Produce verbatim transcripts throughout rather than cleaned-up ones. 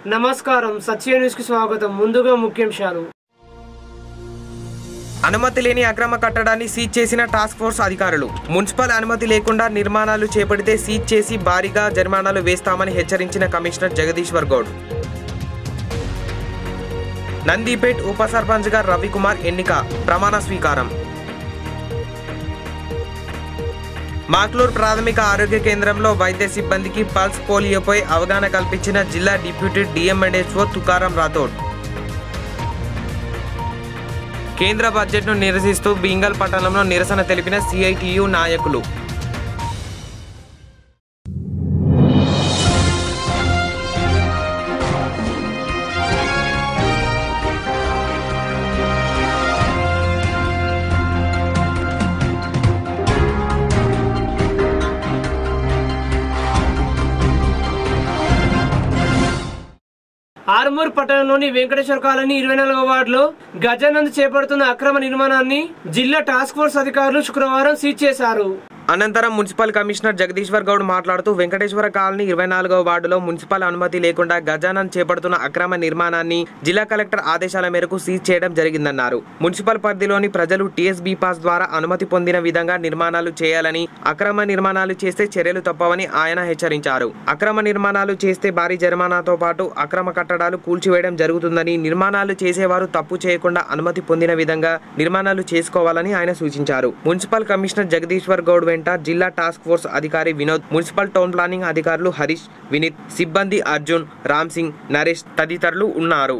నమస్కారం సత్య న్యూస్ కి స్వాగతం. ముందుగా ముఖ్యాంశాలు. అనుమతి లేని అక్రమ కట్టడాన్ని సీజ్ చేసిన టాస్క్ ఫోర్స్ అధికారులు. మున్సిపల్ అనుమతి లేకుండా నిర్మాణాలు చేపడితే సీజ్ చేసి భారీగా జరిమానాలు వేస్తామని హెచ్చరించిన కమిషనర్ జగదీశ్వర్ గౌడ్. నందిపేట్ ఉప సర్పంచ్ గా రవికుమార్ ఎన్నిక, ప్రమాణ స్వీకారం. మాక్లూర్ ప్రాథమిక ఆరోగ్య కేంద్రంలో వైద్య సిబ్బందికి పల్స్ పోలియోపై అవగాహన కల్పించిన జిల్లా డిప్యూటీ డిఎంఎండ్హెచ్ఓ తుకారం రాథోడ్. కేంద్ర బడ్జెట్ను నిరసిస్తూ బీంగల్ పట్టణంలో నిరసన తెలిపిన సిఐటియు నాయకులు. ఆర్మూర్ పట్టణంలోని వెంకటేశ్వర కాలనీ ఇరవై నాలుగవ వార్డులో గజానంద్ చేపడుతున్న అక్రమ నిర్మాణాన్ని జిల్లా టాస్క్ ఫోర్స్ అధికారులు శుక్రవారం సీజ్ చేశారు. అనంతరం మున్సిపల్ కమిషనర్ జగదీశ్వర్ గౌడ్ మాట్లాడుతూ వెంకటేశ్వర కాలనీ ఇరవై నాలుగవ వార్డులో మున్సిపల్ అనుమతి లేకుండా గజానంద్ చేపడుతున్న అక్రమ నిర్మాణాన్ని జిల్లా కలెక్టర్ ఆదేశాల మేరకు సీజ్ చేయడం జరిగిందన్నారు. మున్సిపల్ పరిధిలోని ప్రజలు టీఎస్బీ పాస్ ద్వారా అనుమతి పొందిన విధంగా నిర్మాణాలు చేయాలని, అక్రమ నిర్మాణాలు చేస్తే చర్యలు తప్పవని ఆయన హెచ్చరించారు. అక్రమ నిర్మాణాలు చేస్తే భారీ జరిమానాతో పాటు అక్రమ కట్టడాలు కూల్చివేయడం జరుగుతుందని, నిర్మాణాలు చేసేవారు తప్పు చేయకుండా అనుమతి పొందిన విధంగా నిర్మాణాలు చేసుకోవాలని ఆయన సూచించారు. మున్సిపల్ కమిషనర్ జగదీశ్వర్ గౌడ్ వెంట జిల్లా టాస్క్ ఫోర్స్ అధికారి వినోద్, మున్సిపల్ టౌన్ ప్లానింగ్ అధికారులు హరీష్, వినీత్, సిబ్బంది అర్జున్, రామ్ సింగ్, నరేష్ తదితరులు ఉన్నారు.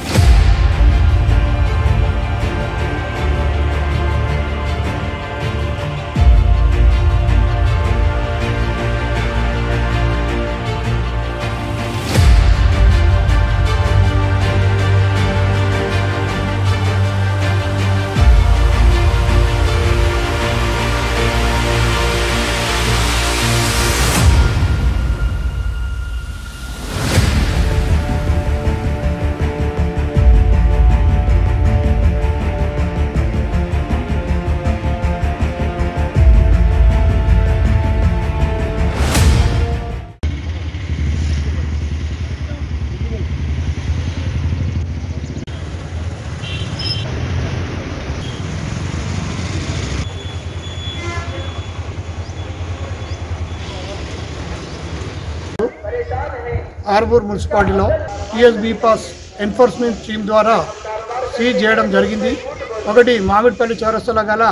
ఆర్మూర్ మున్సిపాలిటీలో టీఎస్బీ పాస్ ఎన్ఫోర్స్మెంట్ టీమ్ ద్వారా సీజ్ చేయడం జరిగింది. ఒకటి మామిడిపల్లి చౌరస్తాలో గల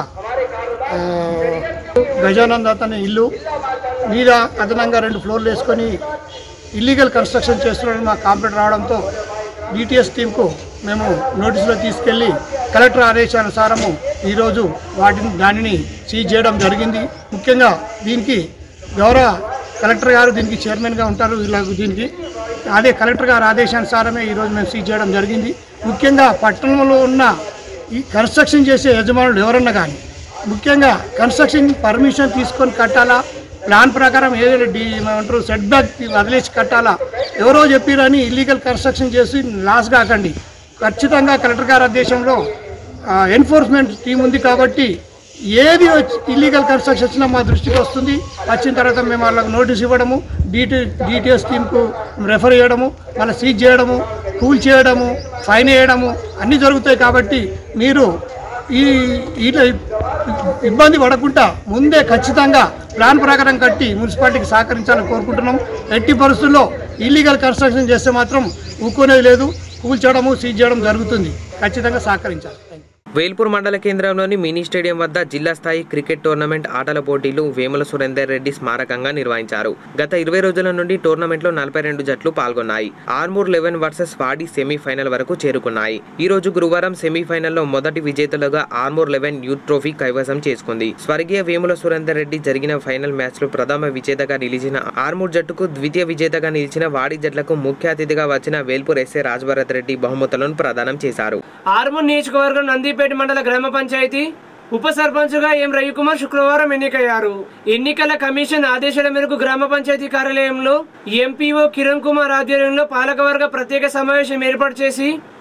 గజానంద్ అతని ఇల్లు మీద అదనంగా రెండు ఫ్లోర్లు వేసుకొని ఇల్లీగల్ కన్స్ట్రక్షన్ చేస్తున్నాడని మాకు కంప్లైంట్ రావడంతో డిటిఎస్ టీంకు మేము నోటీసులో తీసుకెళ్ళి కలెక్టర్ ఆదేశానుసారము ఈరోజు వాటిని దానిని సీజ్ చేయడం జరిగింది. ముఖ్యంగా దీనికి గౌరవ కలెక్టర్ గారు దీనికి చైర్మన్గా ఉంటారు. వీళ్ళకు దీనికి అదే కలెక్టర్ గారు ఆదేశానుసారమే ఈరోజు మేము సీజ్ చేయడం జరిగింది. ముఖ్యంగా పట్టణంలో ఉన్న ఈ కన్స్ట్రక్షన్ చేసే యజమానులు ఎవరన్నా కానీ ముఖ్యంగా కన్స్ట్రక్షన్ పర్మిషన్ తీసుకొని కట్టాలా, ప్లాన్ ప్రకారం ఏదైనా డి ఏమంటారు సెట్ బ్యాక్ వదిలేసి కట్టాలా, ఎవరో చెప్పిరని ఇల్లీగల్ కన్స్ట్రక్షన్ చేసి లాస్ కాకండి. ఖచ్చితంగా కలెక్టర్ గారి ఆదేశంలో ఎన్ఫోర్స్మెంట్ టీం ఉంది కాబట్టి ఏది ఇల్లీగల్ కన్స్ట్రక్షన్ వచ్చినా మా దృష్టికి వస్తుంది. వచ్చిన తర్వాత మేము వాళ్ళకి నోటీస్ ఇవ్వడము, డిటి డిటిఎస్ టీంకు రెఫర్ చేయడము, వాళ్ళ సీజ్ చేయడము, కూల్ చేయడము, ఫైన్ వేయడము అన్నీ జరుగుతాయి. కాబట్టి మీరు ఈ ఇట్లా ఇబ్బంది పడకుండా ముందే ఖచ్చితంగా ప్లాన్ ప్రకారం కట్టి మున్సిపాలిటీకి సహకరించాలని కోరుకుంటున్నాం. ఎట్టి పరిస్థితుల్లో ఇల్లీగల్ కన్స్ట్రక్షన్ చేస్తే మాత్రం ఊరుకునేది లేదు, కూల్చడము, సీజ్ చేయడం జరుగుతుంది. ఖచ్చితంగా సహకరించాలి. వేల్పూర్ మండల కేంద్రంలోని మినీ స్టేడియం వద్ద జిల్లా స్థాయి క్రికెట్ టోర్నమెంట్ ఆటల పోటీలు వేముల సురేందర్ రెడ్డి స్మారకంగా నిర్వహించారు. గత ఇరవై రోజుల నుండి టోర్నమెంట్లో నలభై రెండు జట్లు పాల్గొన్నాయి. ఆర్మూర్ లెవెన్ వర్సెస్ వాడి సెమీఫైనల్ వరకు చేరుకున్నాయి. ఈ రోజు గురువారం సెమీఫైనల్లో మొదటి విజేతలుగా ఆర్మూర్ లెవెన్ యూత్ ట్రోఫీ కైవసం చేసుకుంది. స్వర్గీయ వేముల సురేందర్ రెడ్డి జరిగిన ఫైనల్ మ్యాచ్ లో ప్రథమ విజేతగా నిలిచిన ఆర్మూర్ జట్టుకు, ద్వితీయ విజేతగా నిలిచిన వాడి జట్లకు ముఖ్య అతిథిగా వచ్చిన వేల్పూర్ ఎస్ఏ రాజ్భరత్ రెడ్డి బహుమతులను ప్రదానం చేశారు. ఆర్మూర్ నియోజకవర్గం నందిపేట మండల గ్రామ పంచాయతీ ఉప సర్పంచ్గా ఎం రవికుమార్ శుక్రవారం ఎన్నికయ్యారు. ఎన్నికల కమిషన్ ఆదేశాల మేరకు గ్రామ పంచాయతీ కార్యాలయంలో ఎంపీఓ కిరణ్ కుమార్ ఆధ్వర్యంలో పాలకవర్గ ప్రత్యేక సమావేశం ఏర్పాటు చేసి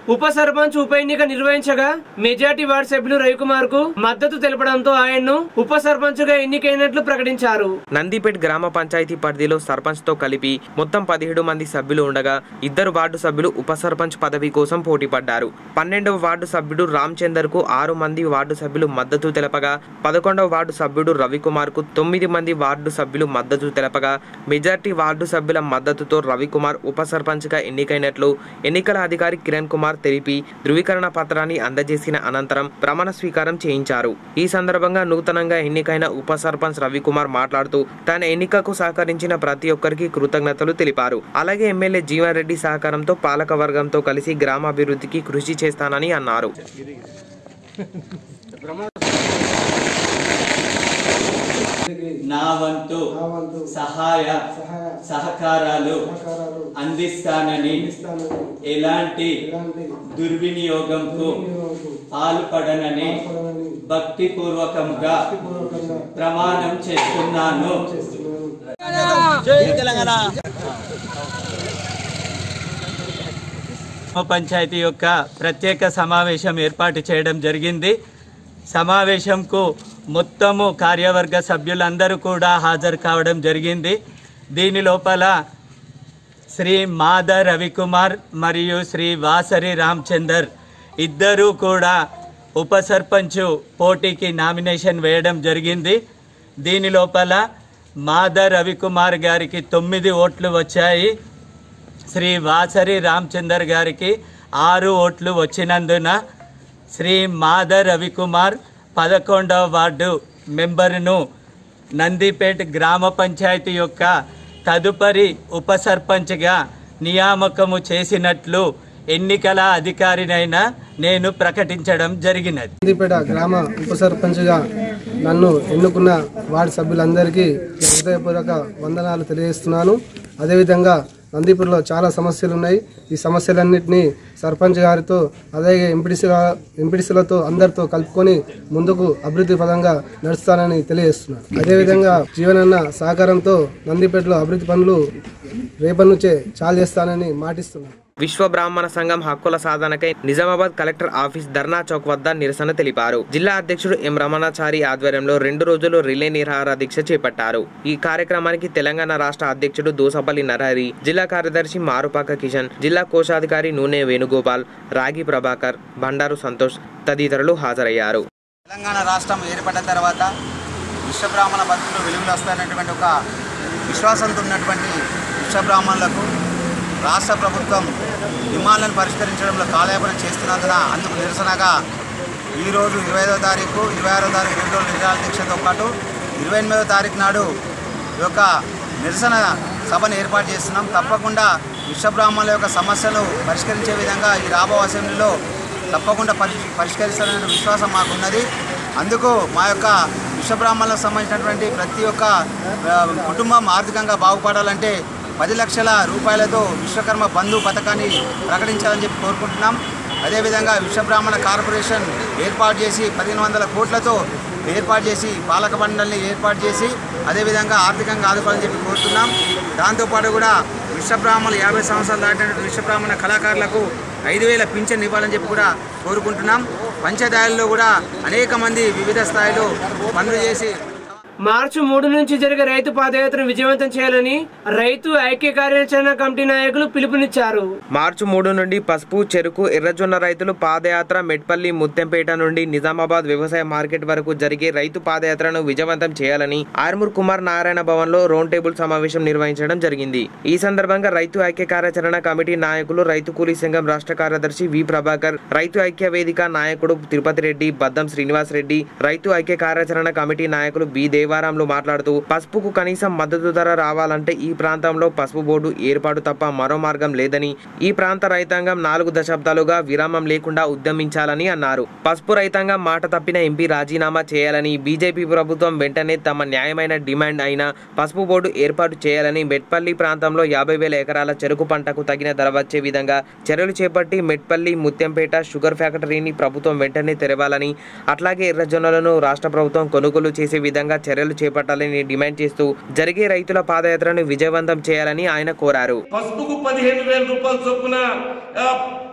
ఉప సర్పంచ్ ఉప ఎన్నిక నిర్వహించగా మెజార్టీ వార్డు సభ్యులు రవికుమార్ కు మద్దతు తెలపడంతో ఆయన్ను ఉప సర్పంచ్ గా ఎన్నికైనట్లు ప్రకటించారు. నందిపేట్ గ్రామ పంచాయతీ పరిధిలో సర్పంచ్ తో కలిపి మొత్తం పదిహేడు మంది సభ్యులు ఉండగా ఇద్దరు వార్డు సభ్యులు ఉప సర్పంచ్ పదవి కోసం పోటీ పడ్డారు. పన్నెండవ వార్డు సభ్యుడు రామచందర్ కు ఆరు మంది వార్డు సభ్యులు మద్దతు తెలపగా పదకొండవ వార్డు సభ్యుడు రవికుమార్ కు తొమ్మిది మంది వార్డు సభ్యులు మద్దతు తెలపగా మెజార్టీ వార్డు సభ్యుల మద్దతుతో రవికుమార్ ఉప సర్పంచ్ గా ఎన్నికైనట్లు ఎన్నికల అధికారి కిరణ్ కుమార్ తెలిపి ధృవీకరణ పత్రాన్ని అందజేసిన అనంతరం ప్రమాణ స్వీకారం చేయించారు. ఈ సందర్భంగా నూతనంగా ఎన్నికైన ఉప సర్పంచ్ రవికుమార్ మాట్లాడుతూ తన ఎన్నికకు సహకరించిన ప్రతి ఒక్కరికి కృతజ్ఞతలు తెలిపారు. అలాగే ఎమ్మెల్యే జీవన్ రెడ్డి సహకారంతో పాలక వర్గంతో కలిసి గ్రామాభివృద్ధికి కృషి చేస్తానని అన్నారు. నా వంతు సహాయ సహకారాలు అందిస్తానని ఎలాంటి దుర్వినియోగంకు పాల్పడనని భక్తిపూర్వకంగా ప్రమాణం చేస్తున్నాను. పంచాయతీ యొక్క ప్రత్యేక సమావేశం ఏర్పాటు చేయడం జరిగింది. సమావేశంకు మొత్తము కార్యవర్గ సభ్యులందరూ కూడా హాజరు కావడం జరిగింది. దీని లోపల శ్రీ మాద రవికుమార్ మరియు శ్రీ వాసరి రామచందర్ ఇద్దరూ కూడా ఉప సర్పంచ్ పోటీకి నామినేషన్ వేయడం జరిగింది. దీని లోపల మాద రవికుమార్ గారికి తొమ్మిది ఓట్లు వచ్చాయి. శ్రీ వాసరి రామచందర్ గారికి ఆరు ఓట్లు వచ్చినందున శ్రీ మాద రవికుమార్ పదకొండవ వార్డు మెంబరును నందిపేట్ గ్రామ పంచాయతీ యొక్క తదుపరి ఉప సర్పంచ్గా నియామకము చేసినట్లు ఎన్నికల అధికారినైన నేను ప్రకటించడం జరిగినది. నందిపేట గ్రామ ఉప సర్పంచ్గా నన్ను ఎన్నుకున్న వార్డు సభ్యులందరికీ హృదయపూర్వక వందనాలు తెలియజేస్తున్నాను. అదేవిధంగా నందిపూర్లో చాలా సమస్యలు ఉన్నాయి. ఈ సమస్యలన్నింటినీ సర్పంచ్ గారితో అలాగే ఎంపీడీసీ ఎంపీడీసీలతో అందరితో కలుపుకొని ముందుకు అభివృద్ధి పదంగా నడుస్తానని తెలియజేస్తున్నాను. అదేవిధంగా జీవనన్న సహకారంతో నందిపేటలో అభివృద్ధి పనులు రేపటి నుంచే చాలు చేస్తానని మాటిస్తున్నాను. విశ్వ బ్రాహ్మణ సంఘం హక్కుల సాధనకై నిజామాబాద్ కలెక్టర్ ఆఫీస్ ధర్నా చౌక్ వద్ద నిరసన తెలిపారు. జిల్లా అధ్యక్షుడు ఎం రమణాచారి ఆధ్వర్యంలో రెండు రోజులు రిలే నిరాహార దీక్ష చేపట్టారు. ఈ కార్యక్రమానికి తెలంగాణ రాష్ట్ర అధ్యక్షుడు దోసపల్లి నరహరి, జిల్లా కార్యదర్శి మారుపాక కిషన్, జిల్లా కోశాధికారి నూనె వేణుగోపాల్, రాగి ప్రభాకర్, బండారు సంతోష్ తదితరులు హాజరయ్యారు. తెలంగాణ రాష్ట్రం ఏర్పడ్డ తర్వాత విశ్వబ్రాహ్మణ భక్తులు వెలుగులు వస్తాయనేటువంటి ఒక విశ్వాసంతో ఉన్నటువంటి విశ్వబ్రాహ్మణులకు రాష్ట్ర ప్రభుత్వం డిమాండ్లను పరిష్కరించడంలో కాలయాపన చేస్తున్నందున అందుకు నిరసనగా ఈరోజు ఇరవై ఐదో తారీఖు ఇరవై ఆరో తారీఖు రెండు రోజుల నిరాహార దీక్షతో పాటు ఇరవై ఎనిమిదవ తారీఖు నాడు ఈ యొక్క నిరసన సభను ఏర్పాటు చేస్తున్నాం. తప్పకుండా విశ్వబ్రాహ్మణుల యొక్క సమస్యలు పరిష్కరించే విధంగా ఈ రాబో అసెంబ్లీలో తప్పకుండా పరి పరిష్కరిస్తారనే విశ్వాసం మాకున్నది. అందుకు మా యొక్క విశ్వబ్రాహ్మణులకు సంబంధించినటువంటి ప్రతి ఒక్క కుటుంబం ఆర్థికంగా బాగుపడాలంటే పది లక్షల రూపాయలతో విశ్వకర్మ బంధు పథకాన్ని ప్రకటించాలని చెప్పి కోరుకుంటున్నాం. అదేవిధంగా విశ్వబ్రాహ్మణ కార్పొరేషన్ ఏర్పాటు చేసి పదిహేను వందల కోట్లతో ఏర్పాటు చేసి పాలక మండలిని ఏర్పాటు చేసి అదేవిధంగా ఆర్థికంగా ఆదుకోవాలని చెప్పి కోరుతున్నాం. దాంతోపాటు కూడా విశ్వబ్రాహ్మణులు యాభై సంవత్సరాలు దాటినటువంటి విశ్వబ్రాహ్మణ కళాకారులకు ఐదు వేల పింఛన్ ఇవ్వాలని చెప్పి కూడా కోరుకుంటున్నాం. పంచాయతీల్లో కూడా అనేక మంది వివిధ స్థాయిలో పనులు చేసి మార్చి మూడు నుంచి జరిగే రైతు పాదయాత్రను విజయవంతం చేయాలని రైతు ఐక్య కార్యాచరణ కమిటీ నాయకులు పిలుపునిచ్చారు. మార్చి మూడు నుండి పసుపు, చెరుకు, ఎర్రజొన్న రైతులు పాదయాత్ర మెట్పల్లి, ముత్తంపేట నుండి నిజామాబాద్ వ్యవసాయ మార్కెట్ వరకు జరిగే రైతు పాదయాత్రను విజయవంతం చేయాలని ఆర్మూర్ కుమార్ నారాయణ భవన్ లో రౌండ్ టేబుల్ సమావేశం నిర్వహించడం జరిగింది. ఈ సందర్భంగా రైతు ఐక్య కార్యాచరణ కమిటీ నాయకులు, రైతు కూలీ సంఘం రాష్ట్ర కార్యదర్శి వి ప్రభాకర్, రైతు ఐక్య వేదిక నాయకుడు తిరుపతి రెడ్డి, బద్దం శ్రీనివాస్ రెడ్డి, రైతు ఐక్య కార్యాచరణ కమిటీ నాయకులు బి దేవ వారంలో మాట్లాడుతూ పసుపుకు కనీసం మద్దతు ధర రావాలంటే ఈ ప్రాంతంలో పసుపు బోర్డు ఏర్పాటు తప్ప మరో మార్గం లేదని, ఈ ప్రాంత రైతాంగం నాలుగు దశాబ్దాలుగా విరామం లేకుండా ఉద్యమించాలని అన్నారు. పసుపు రైతాంగం మాట తప్పిన ఎంపీ రాజీనామా చేయాలని, బీజేపీ ప్రభుత్వం వెంటనే తమ న్యాయమైన డిమాండ్ అయిన పసుపు బోర్డు ఏర్పాటు చేయాలని, మెట్పల్లి ప్రాంతంలో యాభై వేల ఎకరాల చెరుకు పంటకు తగిన ధర వచ్చే విధంగా చర్యలు చేపట్టి మెట్పల్లి, ముత్యంపేట షుగర్ ఫ్యాక్టరీని ప్రభుత్వం వెంటనే తెరవాలని, అట్లాగే ఎర్రజొన్నలను రాష్ట్ర ప్రభుత్వం కొనుగోలు చేసే విధంగా చర్యలు చేపట్టాలని డిమాండ్ చేస్తూ జరిగే రైతుల పాదయాత్రను విజయవంతం చేయాలని ఆయన కోరారు. పసుపుకు పదిహేను వేల రూపాయల చొప్పున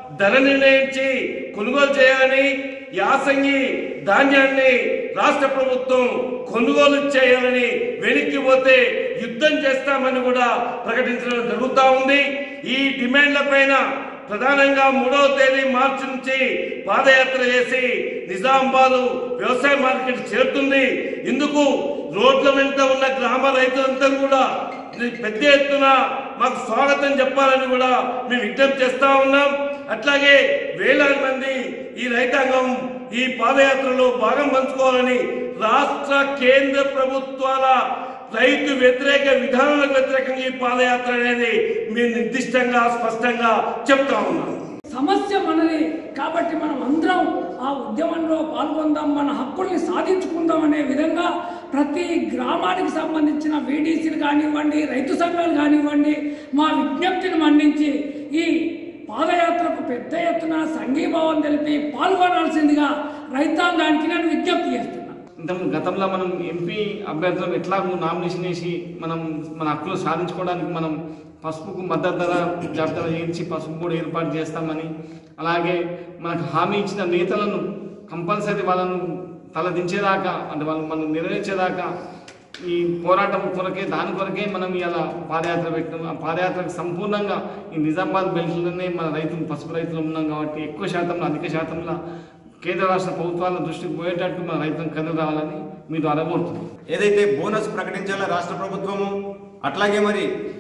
ధర నిర్ణయించి కొనుగోలు చేయాలని, యాసంగి ధాన్యాన్ని రాష్ట్ర ప్రభుత్వం కొనుగోలు చేయాలని, వెనక్కి పోతే యుద్ధం చేస్తామని కూడా ప్రకటించడం జరుగుతూ ఉంది. ఈ డిమాండ్ల పైన ప్రధానంగా మూడవ తేదీ మార్చి నుంచి పాదయాత్ర చేసి నిజామాబాద్ వ్యవసాయ మార్కెట్ చేరుతుంది. ఇందుకు రోడ్ల వెంట ఉన్న గ్రామ రైతులంతా కూడా పెద్ద ఎత్తున మాకు స్వాగతం చెప్పాలని కూడా మేము విజ్ఞప్తి చేస్తా ఉన్నాం. అట్లాగే వేలాది మంది ఈ రైతాంగం ఈ పాదయాత్రలో భాగం పంచుకోవాలని, రాష్ట్ర కేంద్ర ప్రభుత్వాల రైతు వ్యతిరేక విధానాలకు వ్యతిరేకంగా ఈ పాదయాత్ర అనేది మేము నిర్దిష్టంగా స్పష్టంగా చెప్తా ఉన్నాం. సమస్య మనది కాబట్టి మనం అందరం ఆ ఉద్యమంలో పాల్గొందాం, మన హక్కుల్ని సాధించుకుందాం అనే విధంగా ప్రతి గ్రామానికి సంబంధించిన వీడీసీలు కానివ్వండి, రైతు సంఘాలు కానివ్వండి, మా విజ్ఞప్తిని మన్నించి ఈ పాదయాత్రకు పెద్ద ఎత్తున సంఘీభావం తెలిపి పాల్గొనాల్సిందిగా రైతాంగానికి నేను విజ్ఞప్తి చేస్తున్నాను. గతంలో మనం ఎంపీ అభ్యర్థులను ఎట్లాగూ నామినేషన్ వేసి మనం మన హక్కులు సాధించుకోవడానికి మనం పసుపుకు మద్దతు ధర జాబితా చేయించి పసుపు కూడా ఏర్పాటు చేస్తామని, అలాగే మనకు హామీ ఇచ్చిన నేతలను కంపల్సరీ వాళ్ళను తలదించేదాకా అంటే వాళ్ళు మనం నెరవేర్చేదాకా ఈ పోరాటం కొరకే దాని కొరకే మనం ఇలా పాదయాత్ర పెట్టాం. ఆ పాదయాత్రకు సంపూర్ణంగా ఈ నిజామాబాద్ బెల్ట్లోనే మన రైతులు పసుపు రైతులు ఉన్నాం కాబట్టి ఎక్కువ శాతంలో అధిక శాతంలో కేంద్ర రాష్ట్ర ప్రభుత్వాల దృష్టికి పోయేటట్టు మన రైతులను కథలు రావాలని మీరు అడగబోతున్నాం. ఏదైతే బోనస్ ప్రకటించాలో రాష్ట్ర ప్రభుత్వము, అట్లాగే మరి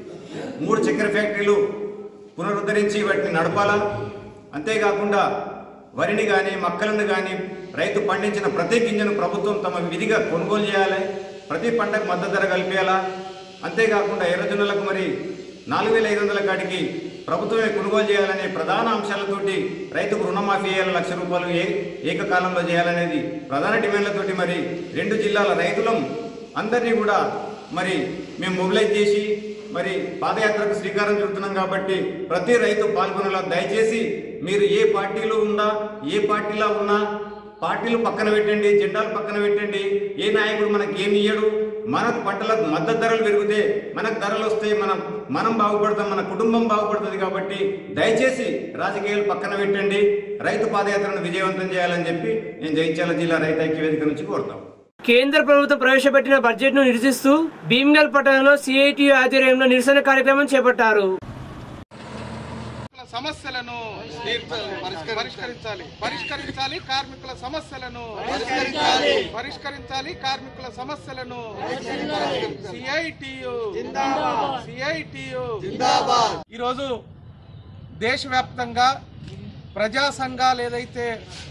మూడు చక్కెర ఫ్యాక్టరీలు పునరుద్ధరించి వాటిని నడపాలా, అంతేకాకుండా వరిని కానీ మక్కలను కానీ రైతు పండించిన ప్రతి గింజను ప్రభుత్వం తమ విధిగా కొనుగోలు చేయాలి, ప్రతి పంటకు మద్దతు ధర కల్పించాలా, అంతేకాకుండా ఎర్రజొన్నలకు మరి నాలుగు వేల ఐదు వందల కాటికి ప్రభుత్వమే కొనుగోలు చేయాలనే ప్రధాన అంశాలతోటి రైతుకు రుణమాఫీ చేయాలి, లక్ష రూపాయలు ఏ ఏకకాలంలో చేయాలనేది ప్రధాన డిమాండ్లతోటి మరి రెండు జిల్లాల రైతులం అందరినీ కూడా మరి మేము మొబిలైజ్ చేసి మరి పాదయాత్రకు శ్రీకారం చుడుతున్నాం. కాబట్టి ప్రతి రైతు పాల్గొనేలా దయచేసి మీరు ఏ పార్టీలో ఉన్నా ఏ పార్టీలో ఉన్నా పార్టీలు పక్కన పెట్టండి, జెండాలు పక్కన పెట్టండి, ఏ నాయకుడు మనకి ఏమి ఇయ్యడు. మనకు పంటలకు మద్దతు ధరలు పెరిగితే మనకు ధరలు వస్తే మనం మనం బాగుపడతాం, మన కుటుంబం బాగుపడుతుంది. కాబట్టి దయచేసి రాజకీయాలు పక్కన పెట్టండి, రైతు పాదయాత్రను విజయవంతం చేయాలని చెప్పి నేను జగిత్యాల జిల్లా రైతు ఐక్య వేదిక నుంచి కోరుతాం. కేంద్ర ప్రభుత్వం ప్రవేశపెట్టిన బడ్జెట్ ను నిరసిస్తూ భీమ్గల్ పట్టణంలో సిఐటియు ఆధ్వర్యంలో నిరసన కార్యక్రమం చేపట్టారు. సమస్యలను పరిష్కరించాలి పరిష్కరించాలి కార్మికుల సమస్యలను పరిష్కరించాలి కార్మికుల సమస్యలను సిఐటియు సిఐటియు ఈరోజు దేశవ్యాప్తంగా ప్రజా సంఘాలు ఏదైతే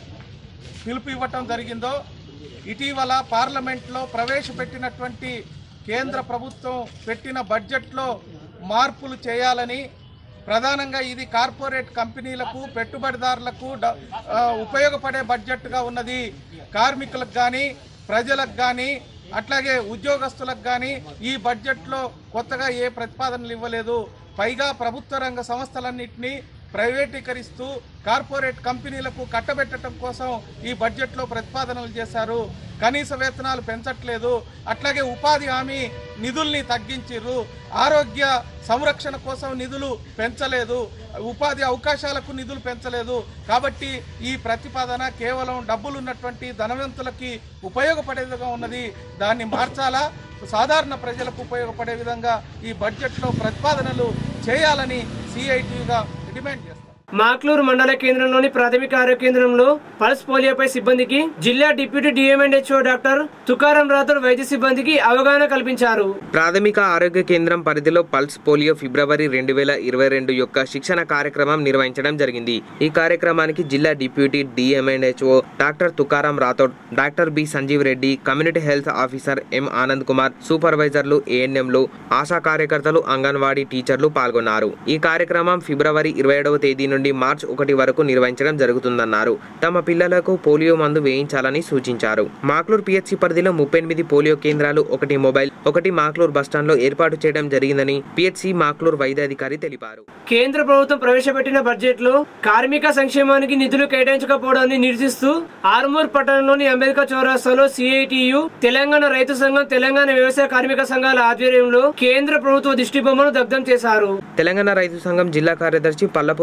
పిలుపు ఇవ్వటం జరిగిందో, ఇటీవల పార్లమెంట్లో ప్రవేశపెట్టినటువంటి కేంద్ర ప్రభుత్వం పెట్టిన బడ్జెట్లో మార్పులు చేయాలని, ప్రధానంగా ఇది కార్పొరేట్ కంపెనీలకు పెట్టుబడిదారులకు ఉపయోగపడే బడ్జెట్గా ఉన్నది. కార్మికులకు కానీ ప్రజలకు కానీ అట్లాగే ఉద్యోగస్తులకు కానీ ఈ బడ్జెట్లో కొత్తగా ఏ ప్రతిపాదనలు ఇవ్వలేదు. పైగా ప్రభుత్వ రంగ సంస్థలన్నింటినీ ప్రైవేటీకరిస్తూ కార్పొరేట్ కంపెనీలకు కట్టబెట్టడం కోసం ఈ బడ్జెట్లో ప్రతిపాదనలు చేశారు. కనీస వేతనాలు పెంచట్లేదు, అట్లాగే ఉపాధి హామీ నిధుల్ని తగ్గించారు, ఆరోగ్య సంరక్షణ కోసం నిధులు పెంచలేదు, ఉపాధి అవకాశాలకు నిధులు పెంచలేదు. కాబట్టి ఈ ప్రతిపాదన కేవలం డబ్బులు ఉన్నటువంటి ధనవంతులకి ఉపయోగపడేదిగా ఉన్నది. దాన్ని మార్చాలా, సాధారణ ప్రజలకు ఉపయోగపడే విధంగా ఈ బడ్జెట్లో ప్రతిపాదనలు చేయాలని సిఐటియుగా డిమాండ్ చేస్తారు. మాక్లూరు మండల కేంద్రంలోని ప్రాథమిక ఆరోగ్య కేంద్రంలో పల్స్ పోలియోపై సిబ్బందికి జిల్లా deputy D M and H O doctor Tukaram Rathod వైద్య సిబ్బందికి అవగాహన కల్పించారు. ప్రాథమిక ఆరోగ్య కేంద్రం పరిధిలో పల్స్ పోలియో ఫిబ్రవరి రెండు వేల ఇరవై రెండు యొక్క శిక్షణ కార్యక్రమం నిర్వహించడం జరిగింది. ఈ కార్యక్రమానికి జిల్లా deputy D M and H O doctor Tukaram Rathod, doctor B Sanjeev Reddy, community health officer M Anand Kumar, సూపర్వైజర్లు, ఏఎన్ఎంలు, ఆశా కార్యకర్తలు, అంగన్వాడీ టీచర్లు పాల్గొన్నారు. ఈ కార్యక్రమం ఫిబ్రవరి ఇరవై ఏడవ తేదీ నుండి మార్చ్ ఒకటి వరకు నిర్వహించడం జరుగుతుందన్నారు. తమ పిల్లలకు పోలియో మందు వేయించాలని సూచించారు. మాక్లూరు పిహెచ్సి పరిధిలో ముప్పై ఎనిమిది పోలియో కేంద్రాలు, ఒకటి మొబైల్, ఒకటి మాక్లూరు బస్టాండ్ లో ఏర్పాటు చేయడం జరిగిందని పిహెచ్సి మాక్లూరు వైద్యాధికారి తెలిపారు. కేంద్ర ప్రభుత్వం ప్రవేశపెట్టిన బడ్జెట్ లో కార్మిక సంక్షేమానికి నిధులు కేటాయించకపోవడాన్ని నిరసిస్తూ ఆర్మూర్ పట్టణంలోని అంబేద్కర్ చౌరస్తాలో సిఐటియు, తెలంగాణ రైతు సంఘం, తెలంగాణ వ్యవసాయ కార్మిక సంఘాల ఆధ్వర్యంలో కేంద్ర ప్రభుత్వ దిష్టిబొమ్మను దగ్ధం చేశారు. తెలంగాణ రైతు సంఘం జిల్లా కార్యదర్శి పల్లపు వెంకటేష్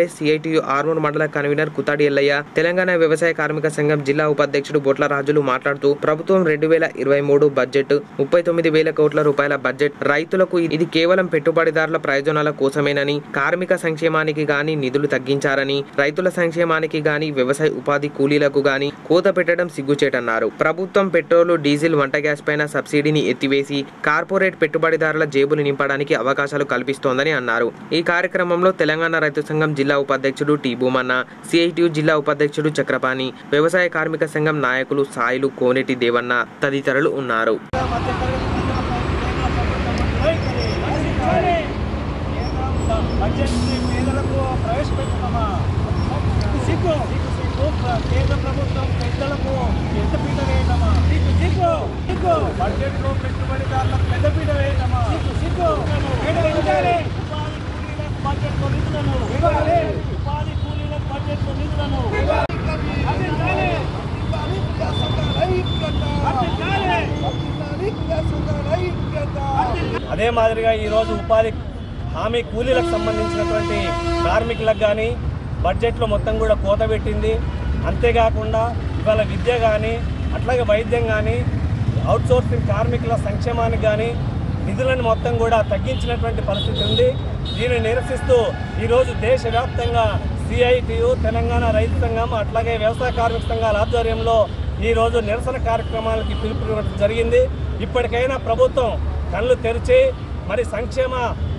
ఆంధ్రప్రదేశ్ సిఐటియు ఆర్మూర్ మండల కన్వీనర్ కుతాడి ఎల్లయ్య, తెలంగాణ వ్యవసాయ కార్మిక సంఘం జిల్లా ఉపాధ్యక్షుడు బొట్ల రాజులు మాట్లాడుతూ ప్రభుత్వం రెండు వేల ఇరవై మూడు బడ్జెట్ ముప్పై తొమ్మిది వేల కోట్ల రూపాయల బడ్జెట్ రైతులకు ఇది కేవలం పెట్టుబడిదారుల ప్రయోజనాల కోసమేనని, కార్మిక సంక్షేమానికి గాని నిధులు తగ్గించారని, రైతుల సంక్షేమానికి గాని వ్యవసాయ ఉపాధి కూలీలకు గాని కోత పెట్టడం సిగ్గుచేటన్నారు. ప్రభుత్వం పెట్రోలు, డీజిల్, వంట గ్యాస్ పైన సబ్సిడీని ఎత్తివేసి కార్పొరేట్ పెట్టుబడిదారుల జేబులు నింపడానికి అవకాశాలు కల్పిస్తోందని అన్నారు. ఈ కార్యక్రమంలో తెలంగాణ రైతు సంఘం జిల్లా ఉపాధ్యక్షుడు టి భూమన్న, సిఐటియు జిల్లా ఉపాధ్యక్షుడు చక్రపాణి, వ్యవసాయ కార్మిక సంఘం నాయకులు సాయిలు, కోనేటి దేవన్న తదితరులు ఉన్నారు. కేంద్ర ప్రభుత్వం పెద్దలకు పెద్దపీట వేయటమా, బడ్జెట్లో పెట్టుబడిదారులకు పెద్దపీట వేయటమా, బడ్జెట్లో నిధులను ఉపాధి కూలీలకు బడ్జెట్లో నిధులను అదే మాదిరిగా ఈరోజు ఉపాధి హామీ కూలీలకు సంబంధించినటువంటి కార్మికులకు కానీ బడ్జెట్లో మొత్తం కూడా కోత పెట్టింది. అంతేకాకుండా ఇవాళ విద్య కానీ అట్లాగే వైద్యం కానీ అవుట్సోర్సింగ్ కార్మికుల సంక్షేమానికి కానీ నిధులను మొత్తం కూడా తగ్గించినటువంటి పరిస్థితి ఉంది. దీనిని నిరసిస్తూ ఈరోజు దేశవ్యాప్తంగా సిఐటియు, తెలంగాణ రైతు సంఘం అట్లాగే వ్యవసాయ కార్మిక సంఘాల ఆధ్వర్యంలో ఈరోజు నిరసన కార్యక్రమాలకి పిలుపునివ్వడం జరిగింది. ఇప్పటికైనా ప్రభుత్వం కళ్ళు తెరిచి మరి సంక్షేమ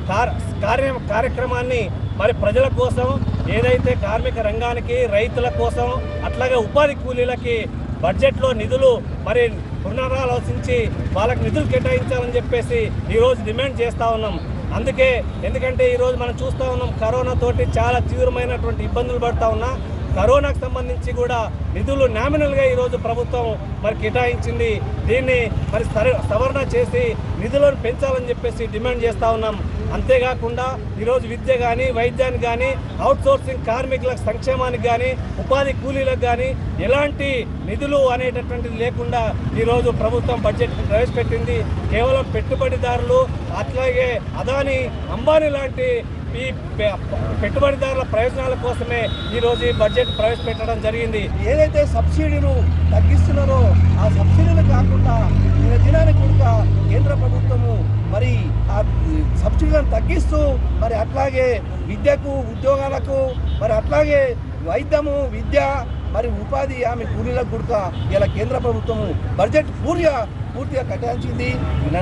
కార్య కార్యక్రమాన్ని మరి ప్రజల కోసం, ఏదైతే కార్మిక రంగానికి, రైతుల కోసం అట్లాగే ఉపాధి కూలీలకి బడ్జెట్లో నిధులు మరి పునరాలోచించి వాళ్ళకి నిధులు కేటాయించాలని చెప్పేసి ఈరోజు డిమాండ్ చేస్తూ ఉన్నాం. అందుకే ఎందుకంటే ఈరోజు మనం చూస్తూ ఉన్నాం కరోనా తోటి చాలా తీవ్రమైనటువంటి ఇబ్బందులు పడుతూ ఉన్నా. కరోనాకు సంబంధించి కూడా నిధులు నామినల్గా ఈరోజు ప్రభుత్వం మరి కేటాయించింది. దీన్ని మరి సవరణ చేసి నిధులను పెంచాలని చెప్పేసి డిమాండ్ చేస్తూ ఉన్నాం. అంతేకాకుండా ఈరోజు విద్య కానీ, వైద్యానికి కానీ, అవుట్సోర్సింగ్ కార్మికుల సంక్షేమానికి కానీ, ఉపాధి కూలీలకు కానీ ఎలాంటి నిధులు అనేటటువంటిది లేకుండా ఈరోజు ప్రభుత్వం బడ్జెట్ ప్రవేశపెట్టింది. కేవలం పెట్టుబడిదారులు అట్లాగే అదానీ, అంబానీ లాంటి ఈ పెట్టుబడిదారుల ప్రయోజనాల కోసమే ఈరోజు ఈ బడ్జెట్ ప్రవేశపెట్టడం జరిగింది. ఏదైతే సబ్సిడీలు తగ్గిస్తున్నారో ఆ సబ్సిడీలు కాకుండా ఈ దినానికి కూడా కేంద్ర ప్రభుత్వము మరి ఆ సబ్సిడీలను తగ్గిస్తూ మరి అట్లాగే విద్యకు, ఉద్యోగాలకు, మరి అట్లాగే వైద్యము, విద్య, మరి ఉపాధి హామీ కూలీలకు కూడా ఇలా కేంద్ర ప్రభుత్వము బడ్జెట్ పూర్తిగా పూర్తిగా కేటాయించింది,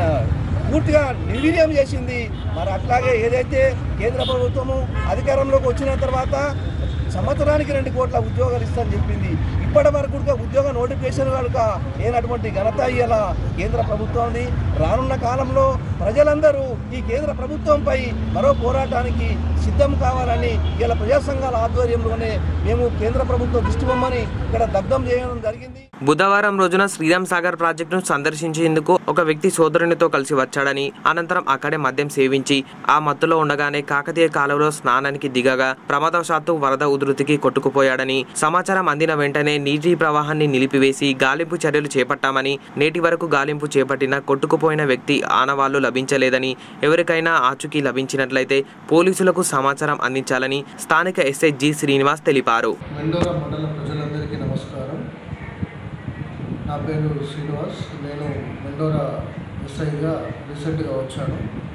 పూర్తిగా నిర్వీర్యం చేసింది. మరి అట్లాగే ఏదైతే కేంద్ర ప్రభుత్వము అధికారంలోకి వచ్చిన తర్వాత సంవత్సరానికి రెండు కోట్ల ఉద్యోగాలు ఇస్తారని చెప్పింది. ఇప్పటి వరకు కూడా ఉద్యోగ నోటిఫికేషన్ కనుక ఏనటువంటి ఘనత ఇవాళ కేంద్ర ప్రభుత్వం. రానున్న కాలంలో ప్రజలందరూ ఈ కేంద్ర ప్రభుత్వంపై మరో పోరాటానికి సిద్ధం కావాలని ఇలా ప్రజా సంఘాల ఆధ్వర్యంలోనే మేము కేంద్ర ప్రభుత్వ దృష్టి బొమ్మని ఇక్కడ దగ్ధం చేయడం జరిగింది. బుధవారం రోజున శ్రీరామ్ సాగర్ ప్రాజెక్టును సందర్శించేందుకు ఒక వ్యక్తి సోదరునితో కలిసి వచ్చాడని, అనంతరం అక్కడే మద్యం సేవించి ఆ మత్తులో ఉండగానే కాకతీయ కాలువలో స్నానానికి దిగగా ప్రమాదవశాత్తు వరద ఉధృతికి కొట్టుకుపోయాడని సమాచారం అందిన వెంటనే నీటి ప్రవాహాన్ని నిలిపివేసి గాలింపు చర్యలు చేపట్టామని, నేటి వరకు గాలింపు చేపట్టిన కొట్టుకుపోయిన వ్యక్తి ఆనవాళ్లు లభించలేదని, ఎవరికైనా ఆచూకీ లభించినట్లయితే పోలీసులకు సమాచారం అందించాలని స్థానిక ఎస్ఐ జి శ్రీనివాస్ తెలిపారు. మెండోరా మండల ప్రజలందరికీ నమస్కారం. నా పేరు శ్రీనివాస్. నేను మెండోరా ఎస్ఐగా రీసెంట్గా వచ్చాను.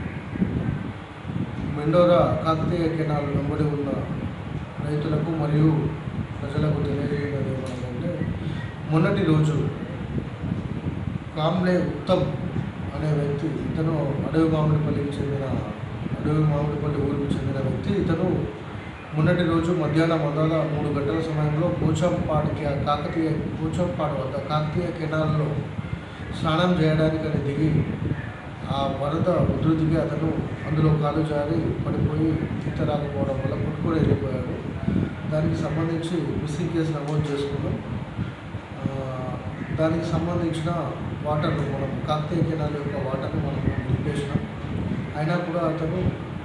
మెండోరా కాకతీయ కెనాల్ వెంబడి ఉన్న రైతులకు మరియు ప్రజలకు తెలియజేయడం ఏమంటే, మొన్నటి రోజు కామ్లే ఉత్తమ్ అనే వ్యక్తి, ఇతను అడవి మామిడిపల్లికి చెందిన అడవి మామిడిపల్లి ఊరికి చెందిన వ్యక్తి. ఇతను మొన్నటి రోజు మధ్యాహ్నం వందల మూడు గంటల సమయంలో పోచంపాడుకి కాకతీయ పోచంపాడు వద్ద కాకతీయ కెనాల్లో స్నానం చేయడానికని దిగి ఆ వరద ఉధృతికి అతను అందులో కాలు జారి పడిపోయి ఈత రాకపోవడం వల్ల కొట్టుకొని వెళ్ళిపోయాడు. దానికి సంబంధించి మిస్సింగ్ కేసు నమోదు చేసుకున్నాం. దానికి సంబంధించిన వాటర్ను మనం కాకతీయ కెనాల్ యొక్క వాటర్ను మనం నింపేసినాం. అయినా కూడా అతను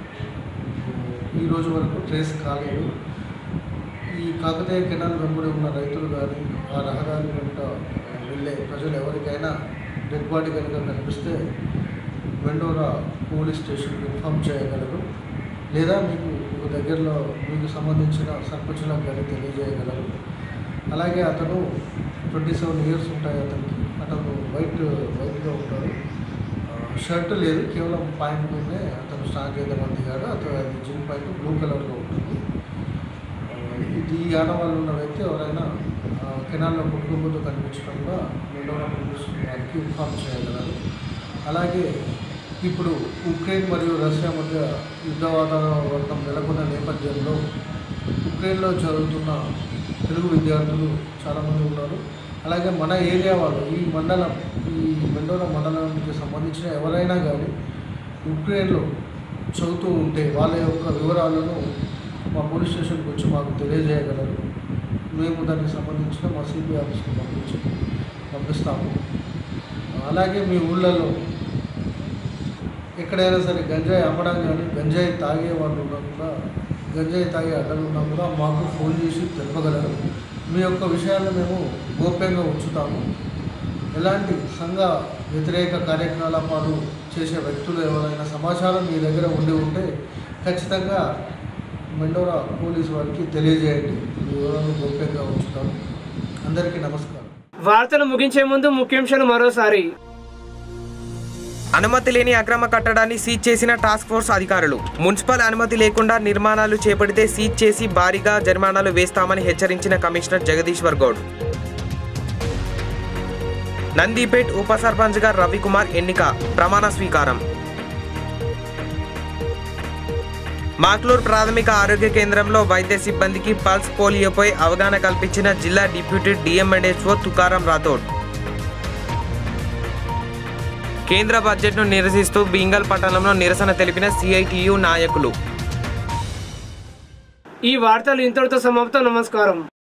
ఈ రోజు వరకు ట్రేస్ కాలేదు. ఈ కాకతీయ కెనాల్ వెంబడి ఉన్న రైతులు కానీ, ఆ రహదారి వెంట వెళ్ళే ప్రజలు ఎవరికైనా డెడ్ బాడీ కనుక కనిపిస్తే మెండోరా పోలీస్ స్టేషన్కి ఇన్ఫామ్ చేయగలరు. లేదా మీకు మీకు దగ్గరలో మీకు సంబంధించిన సర్పంచులకు కానీ తెలియజేయగలరు. అలాగే అతను ట్వంటీ సెవెన్ ఇయర్స్ ఉంటాయి అతనికి. అతను వైట్ వైట్గా ఉంటాడు, షర్ట్ లేదు, కేవలం పాయింట్ మీదనే అతను స్టార్ట్ చేద్దామని దిగాడు. అతను అది జిమ్ పాయింట్ బ్లూ కలర్లో ఉంటుంది. ఇది ఈ ఆడవాళ్ళు ఉన్న వ్యక్తి ఎవరైనా కెనాల్లో కుటుంబంతో కనిపించడంగా రెండవ వారికి ఇన్ఫార్మ్ చేయగలరు. అలాగే ఇప్పుడు ఉక్రెయిన్ మరియు రష్యా మధ్య యుద్ధ వాతావరణం నెలకొన్న నేపథ్యంలో ఉక్రెయిన్లో చదువుతున్న తెలుగు విద్యార్థులు చాలామంది ఉన్నారు. అలాగే మన ఏరియా వాళ్ళు ఈ మండలం ఈ మెండోరా మండలానికి సంబంధించిన ఎవరైనా కానీ ఉక్రెయిన్లో చదువుతూ ఉంటే వాళ్ళ యొక్క వివరాలను మా పోలీస్ స్టేషన్కి వచ్చి మాకు తెలియజేయగలరు. మేము దానికి సంబంధించిన మా సిపి ఆఫీస్కి పంపించి పంపిస్తాము. అలాగే మీ ఊళ్ళలో ఎక్కడైనా సరే గంజాయి అమ్మడం కానీ గంజాయి తాగే వాళ్ళు ఉన్నా కూడా గంజాయి తాగే అడ్డలు ఉన్నా కూడా మాకు ఫోన్ చేసి తెలుపగలరు. మీ యొక్క విషయాలను మేము గోప్యంగా ఉంచుతాము. ఎలాంటి సంఘ వ్యతిరేక కార్యకలాపాలు చేసే వ్యక్తులు ఎవరైనా సమాచారం మీ దగ్గర ఉండి ఉంటే ఖచ్చితంగా మెండోరా పోలీసు వారికి తెలియజేయండి. మీ వివరాలను గోప్యంగా ఉంచుతాము. అందరికీ నమస్కారం. వార్తలు ముగించే ముందు ముఖ్యాంశాలు మరోసారి. అనుమతి లేని అక్రమ కట్టడాన్ని సీజ్ చేసిన టాస్క్ ఫోర్స్ అధికారులు. మున్సిపల్ అనుమతి లేకుండా నిర్మాణాలు చేపడితే సీజ్ చేసి భారీగా జరిమానాలు వేస్తామని హెచ్చరించిన కమిషనర్ జగదీశ్వర్ గౌడ్. నందిపేట్ ఉప సర్పంచ్గా రవికుమార్ ఎన్నిక, ప్రమాణ స్వీకారం. మాక్లూర్ ప్రాథమిక ఆరోగ్య కేంద్రంలో వైద్య సిబ్బందికి పల్స్ పోలియోపై అవగాహన కల్పించిన జిల్లా డిప్యూటీ డిఎంఎండ్హెచ్ఓ తుకారం రాథోడ్. కేంద్ర బడ్జెట్ను నిరసిస్తూ బీంగల్ పట్టణంలో నిరసన తెలిపిన సిఐటియు నాయకులు. ఈ వార్తలు ఇంతటితో సమాప్తం. నమస్కారం.